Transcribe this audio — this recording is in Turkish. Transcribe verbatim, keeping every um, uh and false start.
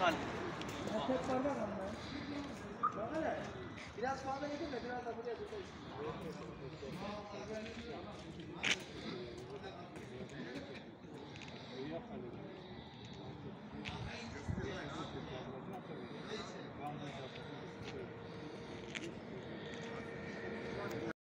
Hadi. Tek bardak ama. Bak hele. Biraz fazla yedim de biraz da buraya tutayım.